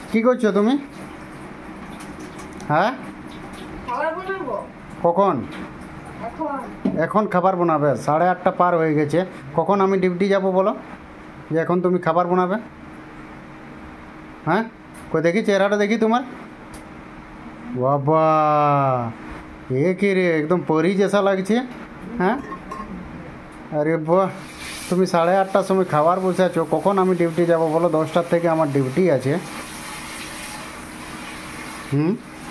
কি করছো তুমি? হ্যাঁ, কখন? এখন খাবার বানাবে? 8:30 পার হয়ে গেছে। কখন আমি ডিউটি যাব বলো যে এখন তুমি খাবার বানাবে? হ্যাঁ, কই দেখি চেহারাটা দেখি তোমার। বাবা, এ কি রে, একদম পরি জেসা লাগছে। হ্যাঁ, আরে বাহ, তুমি 8:30টার সময় খাবার বসে আছো। কখন আমি ডিউটি যাব বলো? 10টার থেকে আমার ডিউটি আছে। হুম,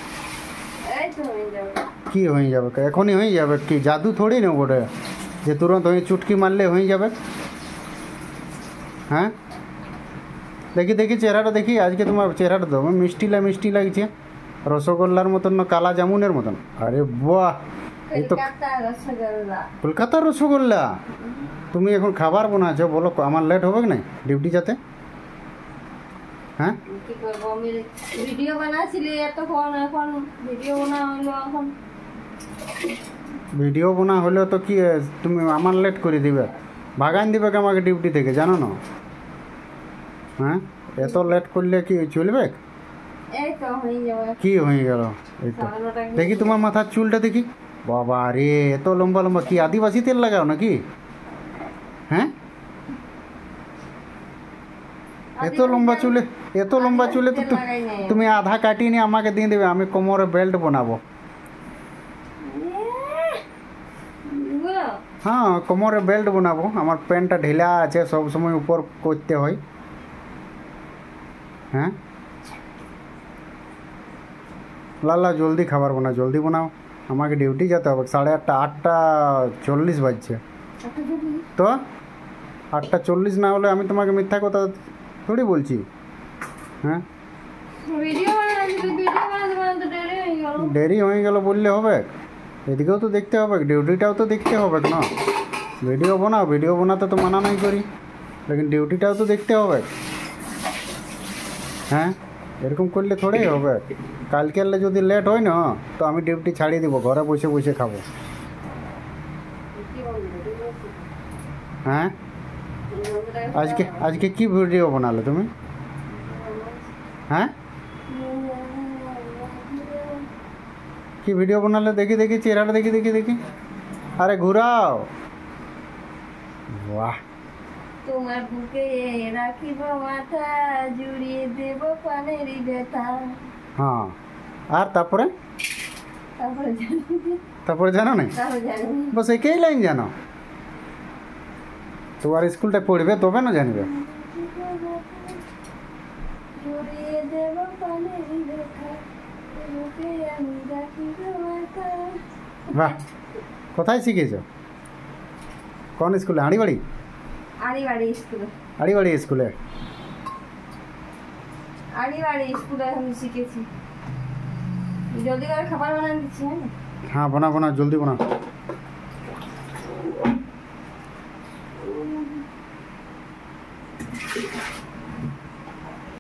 কি হয়ে যাবে? এখনই হয়ে যাবে? কি জাদু থোড়ি না বটে যে তুরন্ত হয়ে চুটকি মারলে হয়ে যাবে। হ্যাঁ, দেখি দেখি চেহারাটা দেখি। আজকে তোমার চেহারাটা তো মিষ্টি মিষ্টি লাগছে, রসগোল্লার মতন না কালা জামুনের মতন। আরে বাহ, এই তো কলকাতার রসগোল্লা। তুমি এখন খাবার বানাচ্ছো, বলো আমার লেট হবে না ডিউটি যেতে? হ্যাঁ, ভিডিও বানাচ্ছিলি এতক্ষণ, এখন ভিডিও বানা হলো। এখন ভিডিও বানা হলে তো কি তুমি আমার লেট করে দিবে, ভাগান দিবে আমাকে ডিউটি থেকে, জানো না? হ্যাঁ, এত লেট করলে কি চলবে? এই তো হয়ে যাবে। কি হয়ে গেল? এই তো দেখি তোমার মাথার চুলটা দেখি। বাবা রে, এত লম্বা লম্বা, কি আদিবাসী তেল লাগাও নাকি? হ্যাঁ, এত লম্বা চুলে, এত লম্বা চুলে তো তুমি আধা কাটিয়ে নিয়ে আমাকে দিয়ে দেবে, আমি কোমরে বেল্ট বানাবো। হ্যাঁ, কোমরে বেল্ট বানাবো। আমার প্যান্টটা ঢিলা আছে, সব সময় উপর করতে হয়। হ্যাঁ, লাল্লা জলদি খাবার বানাও, জলদি বানাও, আমাকে ডিউটি যেতে হবে। 8:30, 8:40 বাজছে তো। 8:40 না হলে আমি তোমাকে মিথ্যা কথা থোড়ি বলছি। হ্যাঁ, দেরি হয়ে গেল বললে হবে? এদিকেও তো দেখতে হবে, ডিউটিটাও তো দেখতে হবে না। ভিডিও বানাও, ভিডিও বানাতে তো মানা নাই করি, লেকিন ডিউটিটাও তো দেখতে হবে। হ্যাঁ, এরকম করলে থোড়েই হবে। কালকে যদি লেট হয় না তো আমি ডিউটি ছাড়িয়ে দিব, ঘরে বসে বসে খাবো। হ্যাঁ, আজকে আজকে কি ভিডিও বানালে তুমি? হ্যাঁ, কি ভিডিও বানালে? দেখি দেখি চেহারাটা দেখি দেখি দেখি। আরে ঘুরাও। বাহ, তোমার বুকে রাখিব মাথা, জুড়িয়ে দেব পানেরই ব্যথা। হ্যাঁ, আর তারপরে তারপরে জানো না? বস একই লাইন জানো? তোমার স্কুলটা পড়বে তবে না জানবে। জুড়িয়ে দেব পানেরই ব্যথা, বুকে আমি রাখিব মাথা। বাহ, কোথায় শিখেছো? কোন স্কুলে? আড়িবাড়ি? আড়িবাড়ি স্কুলে। আড়িবাড়ি স্কুলে? আড়িবাড়ি স্কুলে আমি শিখেছি। জলদি করে খাবার বানান দিচ্ছি। হ্যাঁ, বানা বানা, জলদি বানা।